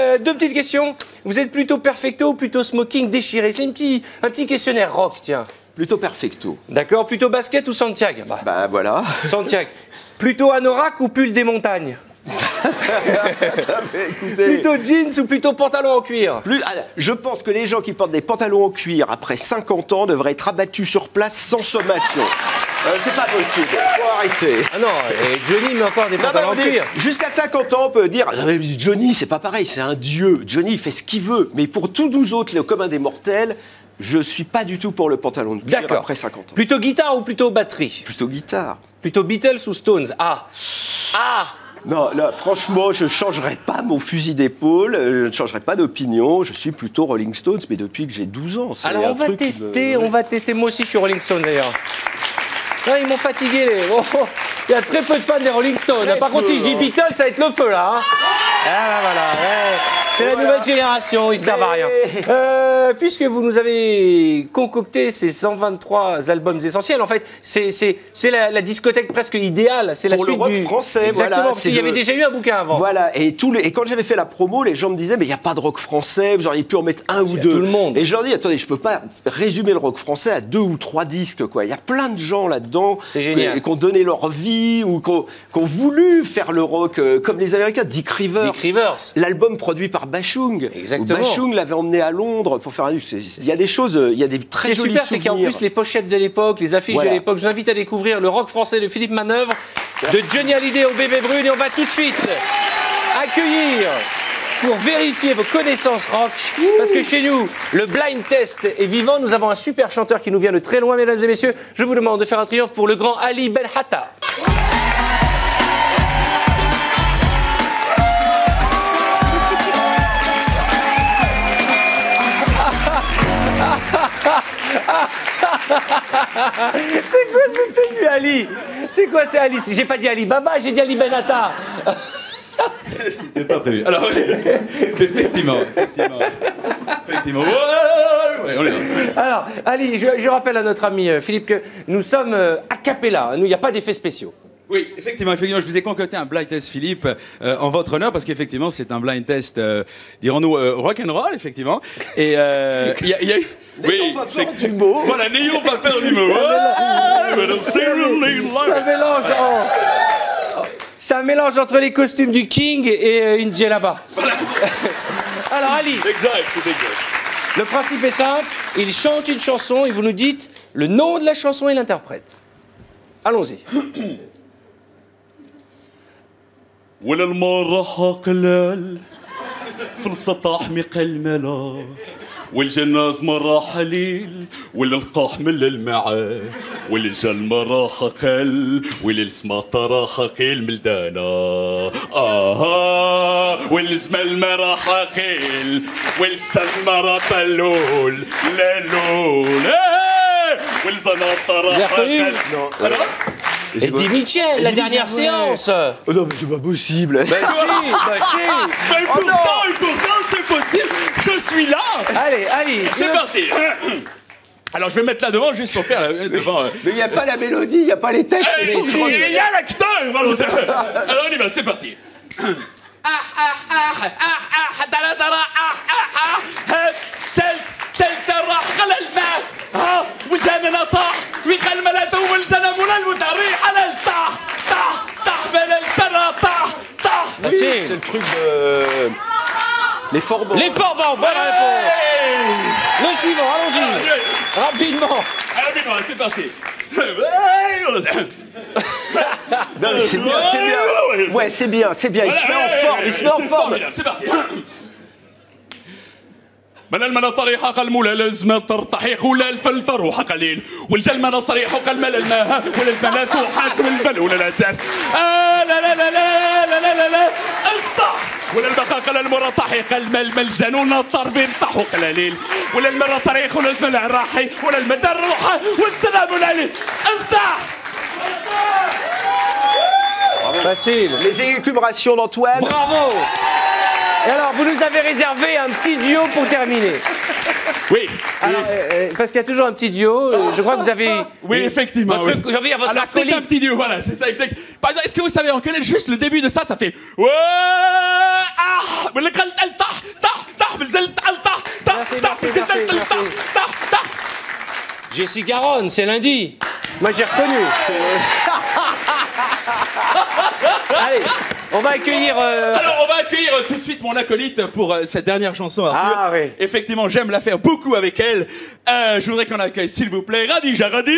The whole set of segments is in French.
Deux petites questions. Vous êtes plutôt perfecto ou plutôt smoking déchiré? C'est un petit questionnaire rock, tiens. Plutôt perfecto. D'accord. Plutôt basket ou Santiago? Bah voilà. Santiago. Plutôt anorak ou pull des montagnes? Écoutez, Plutôt jeans ou plutôt pantalon en cuir? je pense que les gens qui portent des pantalons en cuir après 50 ans devraient être abattus sur place sans sommation. C'est pas possible, faut arrêter. Ah non, et Johnny met encore des pantalons en cuir. Jusqu'à 50 ans, on peut dire Johnny, c'est pas pareil, c'est un dieu. Johnny, il fait ce qu'il veut. Mais pour tous nous autres, le commun des mortels, je suis pas du tout pour le pantalon de cuir après 50 ans. Plutôt guitare ou plutôt batterie? Plutôt guitare. Plutôt Beatles ou Stones? Ah. Non, là, franchement, je ne changerai pas mon fusil d'épaule, je ne changerai pas d'opinion. Je suis plutôt Rolling Stones, mais depuis que j'ai 12 ans. Alors, on va tester. Moi aussi, je suis Rolling Stones, d'ailleurs. Non, ils m'ont fatigué. Il y a très peu de fans des Rolling Stones. Par contre, si je dis Beatles, ça va être le feu, là. Hein. Ah, voilà. C'est la nouvelle génération, ils servent à rien. Puisque vous nous avez concocté ces 123 albums essentiels, en fait, c'est la discothèque presque idéale. C'est la suite le rock français. Exactement, voilà, parce qu'il y avait déjà eu un bouquin avant. Voilà, et quand j'avais fait la promo, les gens me disaient, mais il n'y a pas de rock français, vous auriez pu en mettre un ou deux. Tout le monde. Et je leur dis, attendez, je ne peux pas résumer le rock français à 2 ou 3 disques, quoi. Il y a plein de gens là-dedans qui ont donné leur vie ou qui ont voulu faire le rock, comme les Américains, Dick Rivers. L'album produit par Bashung. Exactement. Bashung l'avait emmené à Londres pour faire un disque. Il y a des choses, il y a des très jolis souvenirs. Ce qui est super, c'est qu'il y a en plus les pochettes de l'époque, les affiches de l'époque. Je vous invite à découvrir le rock français de Philippe Manœuvre, de Johnny Hallyday au Bébé Brune. Et on va tout de suite accueillir, pour vérifier vos connaissances rock, parce que chez nous, le blind test est vivant. Nous avons un super chanteur qui nous vient de très loin, mesdames et messieurs. Je vous demande de faire un triomphe pour le grand Ali Benhatta. C'est quoi ce tenue, Ali? C'est quoi, c'est Ali? J'ai pas dit Ali Baba, j'ai dit Ali Benhatta. C'était pas prévu. Alors, effectivement. Ouais, on est là. Alors, Ali, je rappelle à notre ami Philippe que nous sommes a cappella. Nous, il n'y a pas d'effets spéciaux. Oui, effectivement, je vous ai concocté un blind test, Philippe, en votre honneur, parce qu'effectivement, c'est un blind test, dirons-nous, rock'n'roll, effectivement. Et il y a eu... N'ayons pas peur du mot. Voilà, n'ayons pas peur du mot. C'est un mélange entre les costumes du King et une djellaba. Voilà. Alors, Ali. Exact. Le principe est simple. Il chante une chanson et vous nous dites le nom de la chanson et l'interprète. Allons-y. ولا المرة قلال في السطح مقل ملا والجناز مرة حليل ولا القاح من المعاه والجل مرة قل والسما طرا قيل ملدانا والزمل مرة قيل والسم مرة طلول للول والزناط طرا قيل. Et dit Michel, la dernière séance. Oh non, mais c'est pas possible. Bah si. Mais pourtant, c'est possible. Je suis là. Allez. C'est parti. Alors, je vais mettre là devant juste pour faire devant. Mais il n'y a pas la mélodie, il n'y a pas les textes. Il y a l'acteur. Alors, on y va, c'est parti. وجاننا طاح ويخل ملته والزلم والمدري على الطاح طاح بل السرى طاح. C'est le truc de... Les Forbans. Les Forbans, bonne réponse. Le suivant, allons-y. Rapidement, c'est parti. Non, c'est bien. Ouais, c'est bien. Il se met en forme. C'est parti. من المنا طريحة قلمولة لازمة ترتحيح ولا الفل تروح قليل والجلمنا صريح وقلمل الماء ولا المنا توحك من الفل ولا لا تان لا استح ولا البخاخ المرطحي قلمل الجنون الطرف ينطحوا قليل ولا المرة طريح ولا اسم العراحي ولا المدى الروحة والسلام عليك استح. Facile. Les élucubrations d'Antoine. Bravo. Et alors, vous nous avez réservé un petit duo pour terminer. Oui. Alors, parce qu'il y a toujours un petit duo. Je crois que vous avez... Oui, effectivement. Votre, oui. votre alors, c'est un petit duo, voilà, c'est ça, exact. Par exemple, est-ce que vous savez en quel est juste le début de ça? Ça fait... Jessie Garonne, c'est lundi. Moi, j'ai reconnu. Allez, on va accueillir... Alors, on va accueillir tout de suite mon acolyte pour cette dernière chanson, Arthur. Ah, oui. Effectivement, j'aime la faire beaucoup avec elle. Je voudrais qu'on accueille, s'il vous plaît, Radija Radij.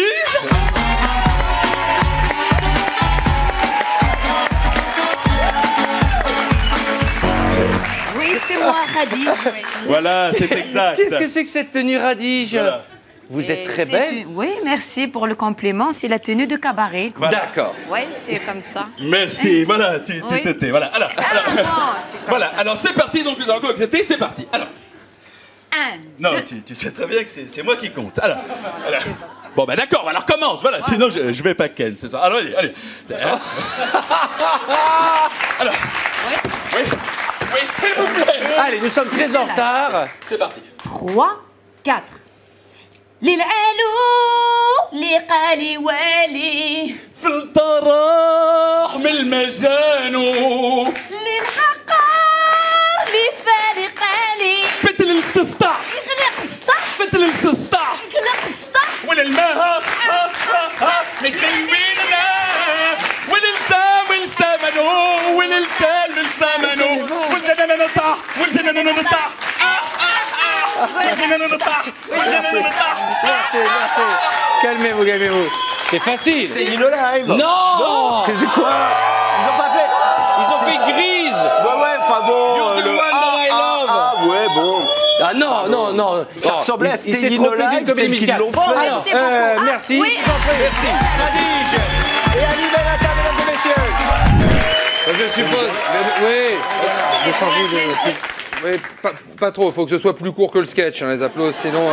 Oui, c'est moi, Radij. Voilà, c'est exact. Qu'est-ce que c'est que cette tenue Radij? Voilà. Vous êtes très belle. Oui, merci pour le compliment. C'est la tenue de cabaret. Voilà. D'accord. Oui, c'est comme ça. Merci, voilà, tu Oui. t'étais, voilà. Alors, Non, c'est comme voilà, ça. alors c'est parti, donc nous allons concréter, c'est parti. Alors, non, deux. tu sais très bien que c'est moi qui compte. Alors. Bon, ben d'accord, alors commence, voilà, sinon je vais pas ken, c'est ça. Alors, allez. Alors, oui, s'il vous plaît. Allez, nous sommes très en retard. C'est parti. 3, 4. للعلو لقالي والي في الطراح من المجانو للحقار لفالي قالي بتل السسطح يغلق السطح بتل السسطح يغلق السطح وللماء مخلويننا وللدام السمنو وللدام السمنو والجنان نطح والجنان نطح Merci. Calmez-vous, calmez-vous. C'est facile. C'est In Alive. Non. C'est quoi? Ils ont pas fait. Ils ont fait Grise. Ouais, enfin bon. You're the one that I love. Ouais, bon. Ah non. Ça ressemblait à Il s'est Stay In trompé d'une Alive comédie tel qu'ils musicale. l'ont fait. Alors, c'est beaucoup. merci. Oui. Merci. Radij. Et à nouvelle attaque, mesdames et messieurs. Je suppose. Oui. Je vais changer de... Oui, pas trop. Faut que ce soit plus court que le sketch, hein, les applaudissements. Sinon.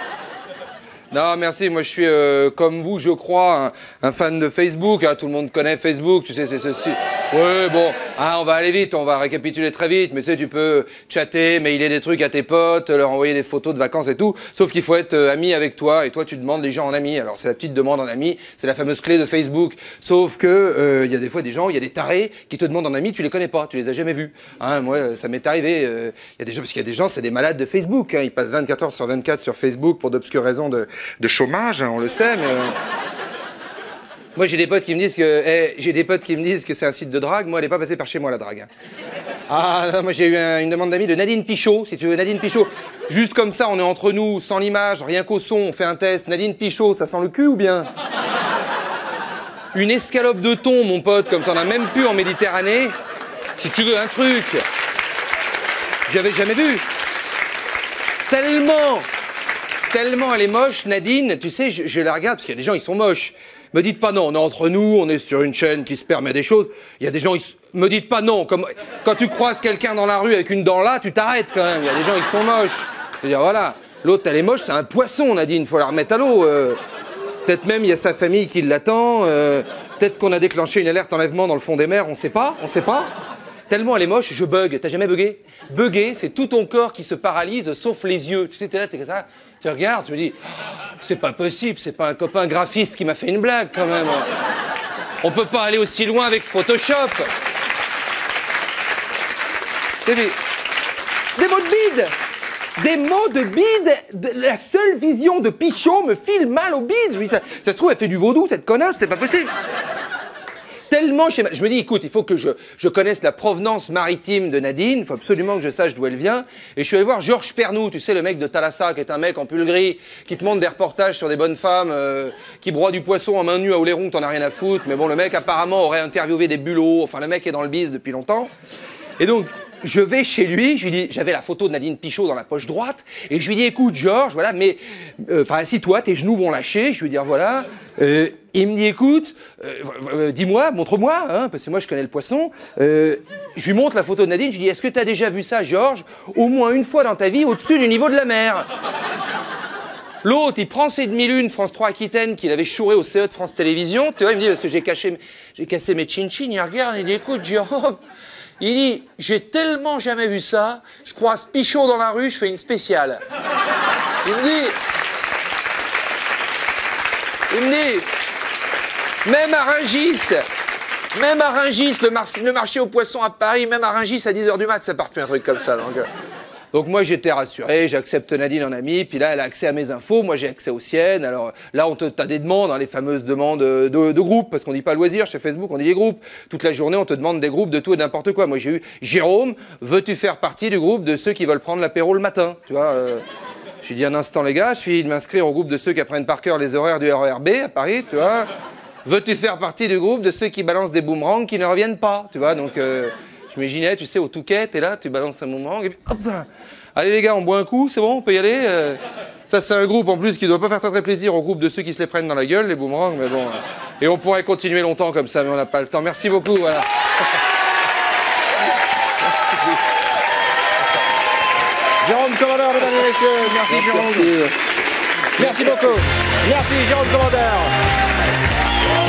Non, merci. Moi, je suis comme vous, je crois, un fan de Facebook. Hein. Tout le monde connaît Facebook. Tu sais, c'est ceci. Oui, bon. Hein, on va aller vite. On va récapituler très vite. Mais tu sais, tu peux chatter, mailer des trucs à tes potes, leur envoyer des photos de vacances et tout. Sauf qu'il faut être ami avec toi. Et toi, tu demandes les gens en ami. Alors, c'est la petite demande en ami. C'est la fameuse clé de Facebook. Sauf que il y a des fois des gens, il y a des tarés qui te demandent en ami. Tu les connais pas. Tu les as jamais vus. Hein, moi, ça m'est arrivé. Il y a des gens, parce qu'il y a des gens, c'est des malades de Facebook. Hein. Ils passent 24 heures sur 24 sur Facebook pour d'obscures raisons de chômage, hein, on le sait, mais... Moi, j'ai des potes qui me disent que c'est un site de drague. Moi, elle n'est pas passée par chez moi, la drague. Hein. Ah, non, moi, j'ai eu une demande d'amis de Nadine Pichot, si tu veux. Nadine Pichot. Juste comme ça, on est entre nous, sans l'image, rien qu'au son, on fait un test. Nadine Pichot, ça sent le cul ou bien? Une escalope de thon, mon pote, comme t'en as même plus en Méditerranée. Si tu veux un truc. J'avais jamais vu. Tellement elle est moche, Nadine, tu sais, je la regarde, parce qu'il y a des gens, ils sont moches. Me dites pas non, on est entre nous, on est sur une chaîne qui se permet des choses. Il y a des gens, me dites pas non. Comme quand tu croises quelqu'un dans la rue avec une dent là, tu t'arrêtes quand même. Il y a des gens, ils sont moches. Je veux dire, voilà. L'autre, elle est moche, c'est un poisson, Nadine, faut la remettre à l'eau. Peut-être même, il y a sa famille qui l'attend. Peut-être qu'on a déclenché une alerte enlèvement dans le fond des mers, on sait pas. Tellement elle est moche, je bug. T'as jamais bugué? Bugger, c'est tout ton corps qui se paralyse, sauf les yeux. Tu sais, t'es là, t'es comme ça. Tu regardes, tu me dis, c'est pas possible, c'est pas un copain graphiste qui m'a fait une blague quand même. On peut pas aller aussi loin avec Photoshop. Des mots de bide. Des mots de bide. La seule vision de Pichot me file mal au bide. Je me dis, ça se trouve, elle fait du vaudou, cette connasse, c'est pas possible. Tellement je me dis, écoute, il faut que je connaisse la provenance maritime de Nadine, il faut absolument que je sache d'où elle vient. Et je suis allé voir Georges Pernou, tu sais, le mec de Thalassa, qui est un mec en pull gris, qui te montre des reportages sur des bonnes femmes, qui broient du poisson en main nue à Oléron, t'en as rien à foutre. Mais bon, le mec apparemment aurait interviewé des bulots, enfin le mec est dans le biz depuis longtemps. Et donc, je vais chez lui, je lui dis, j'avais la photo de Nadine Pichot dans la poche droite, et je lui dis, écoute, Georges, voilà, mais, assis-toi, tes genoux vont lâcher, je lui dis, voilà, il me dit, écoute, dis-moi, montre-moi, hein, parce que moi, je connais le poisson, je lui montre la photo de Nadine, je lui dis, est-ce que t'as déjà vu ça, Georges, au moins une fois dans ta vie, au-dessus du niveau de la mer? L'autre, il prend ses demi-lunes France 3 Aquitaine qu'il avait chouré au CE de France Télévisions, tu vois, il me dit, parce que j'ai cassé mes chin-chin, il regarde, il dit, écoute, Georges, Il dit, j'ai tellement jamais vu ça, je croise Pichot dans la rue, je fais une spéciale. Il me dit, même à Rungis, le marché aux poissons à Paris, même à Rungis à 10h du mat, ça part plus un truc comme ça. Donc moi j'étais rassuré, j'accepte Nadine en amie, puis là elle a accès à mes infos, moi j'ai accès aux siennes. Alors là t'as des demandes, hein, les fameuses demandes de groupes, parce qu'on dit pas loisir chez Facebook, on dit les groupes. Toute la journée on te demande des groupes de tout et n'importe quoi. Moi j'ai eu Jérôme, veux-tu faire partie du groupe de ceux qui veulent prendre l'apéro le matin, tu vois J'ai dit un instant les gars, je suis de m'inscrire au groupe de ceux qui apprennent par cœur les horaires du RERB à Paris, tu vois. Veux-tu faire partie du groupe de ceux qui balancent des boomerangs qui ne reviennent pas, tu vois Donc je m'imaginais, tu sais, au Touquet, t'es là, tu balances un boomerang, et puis hop. Allez les gars, on boit un coup, c'est bon, on peut y aller Ça c'est un groupe en plus qui doit pas faire très plaisir au groupe de ceux qui se les prennent dans la gueule, les boomerangs, mais bon. Et on pourrait continuer longtemps comme ça, mais on n'a pas le temps. Merci beaucoup, voilà. Jérôme Commandeur, mesdames et messieurs, merci Jérôme. Merci beaucoup. Merci Jérôme Commandeur.